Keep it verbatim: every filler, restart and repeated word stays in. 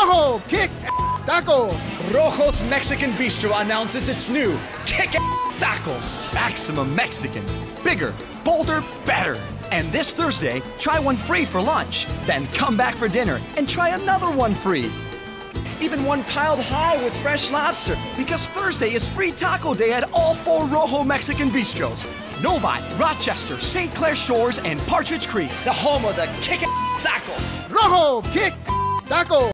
Rojo kick-ass tacos. Rojo's Mexican Bistro announces its new kick-ass tacos. Maximum Mexican. Bigger, bolder, better. And this Thursday, try one free for lunch. Then come back for dinner and try another one free. Even one piled high with fresh lobster, because Thursday is free taco day at all four Rojo Mexican Bistros. Novi, Rochester, Saint Clair Shores, and Partridge Creek, the home of the kick-ass tacos. Rojo kick-ass tacos.